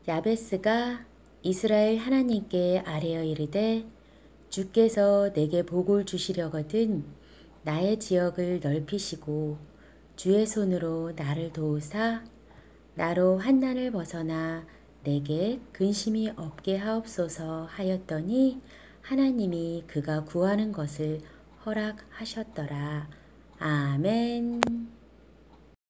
야베스가 이스라엘 하나님께 아뢰어 이르되 주께서 내게 복을 주시려거든 나의 지역을 넓히시고 주의 손으로 나를 도우사 나로 환난을 벗어나 내게 근심이 없게 하옵소서 하였더니 하나님이 그가 구하는 것을 허락하셨더라. 아멘.